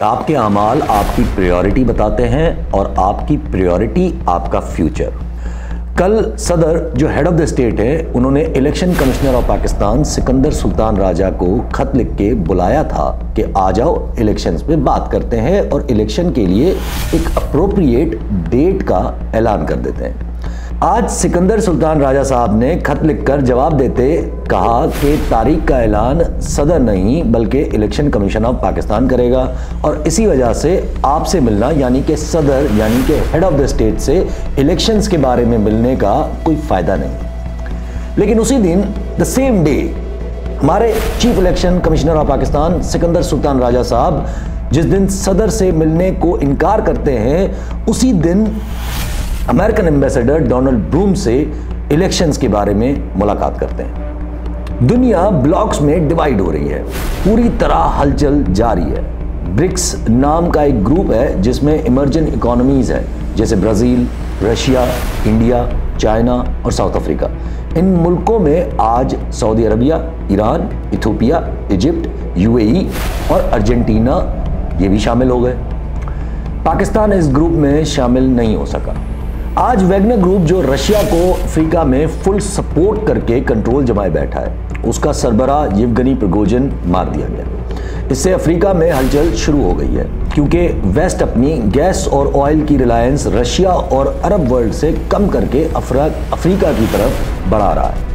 आपके अमाल आपकी प्रायोरिटी बताते हैं और आपकी प्रायोरिटी आपका फ्यूचर। कल सदर जो हेड ऑफ द स्टेट है, उन्होंने election commissioner of Pakistan Sikandar Sultan Raja को खत लिख के बुलाया था कि आ जाओ इलेक्शंस पे बात करते हैं और इलेक्शन के लिए एक अप्रोप्रिएट डेट का ऐलान कर देते हैं। आज सिकंदर सुल्तान राजा साहब ने खत लिखकर जवाब देते कहा कि तारीख का ऐलान सदर नहीं बल्कि इलेक्शन कमीशन ऑफ पाकिस्तान करेगा और इसी वजह से आपसे मिलना यानी कि सदर यानी कि हेड ऑफ द स्टेट से इलेक्शंस के बारे में मिलने का कोई फायदा नहीं। लेकिन उसी दिन द सेम डे हमारे chief election commissioner of Pakistan Sikandar Sultan Raja sahab जिस दिन सदर से मिलने को इनकार करते हैं, उसी दिन अमेरिकन एम्बेसडर डोनाल्ड ब्रूम से इलेक्शंस के बारे में मुलाकात करते हैं। दुनिया ब्लॉक्स में डिवाइड हो रही है, पूरी तरह हलचल जारी है। ब्रिक्स नाम का एक ग्रुप है जिसमें इमर्जिंग इकोनॉमीज है जैसे ब्राज़ील, रशिया, इंडिया, चाइना और साउथ अफ्रीका। इन मुल्कों में आज Saudi Arabia, Iran, Ethiopia, Egypt, UAE और अर्जेंटीना ये भी शामिल हो गए। पाकिस्तान इस ग्रुप में शामिल नहीं हो सका। आज वैगनर ग्रुप जो रशिया को अफ्रीका में फुल सपोर्ट करके कंट्रोल जमाए बैठा है, उसका सरबराह येवगेनी प्रिगोजिन मार दिया गया। इससे अफ्रीका में हलचल शुरू हो गई है क्योंकि वेस्ट अपनी गैस और ऑयल की रिलायंस रशिया और अरब वर्ल्ड से कम करके अफ्रीका की तरफ बढ़ा रहा है,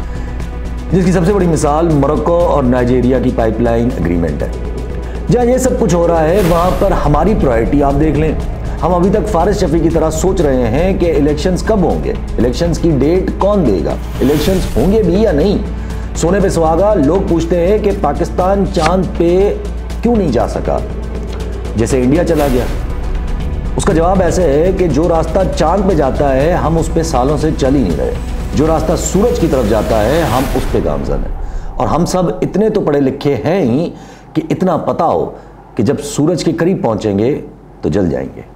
जिसकी सबसे बड़ी मिसाल मोरक्को और नाइजीरिया की पाइपलाइन एग्रीमेंट है। जहाँ ये सब कुछ हो रहा है वहाँ पर हमारी प्रायोरिटी आप देख लें। हम अभी तक फारिस शफी की तरह सोच रहे हैं कि इलेक्शंस कब होंगे, इलेक्शंस की डेट कौन देगा, इलेक्शंस होंगे भी या नहीं। सोने पे सुहागा लोग पूछते हैं कि पाकिस्तान चांद पे क्यों नहीं जा सका जैसे इंडिया चला गया। उसका जवाब ऐसे है कि जो रास्ता चांद पे जाता है हम उस पे सालों से चल ही नहीं रहे। जो रास्ता सूरज की तरफ जाता है हम उस पे गामजन हैं। और हम सब इतने तो पढ़े लिखे हैं ही कि इतना पता हो कि जब सूरज के करीब पहुंचेंगे तो जल जाएंगे।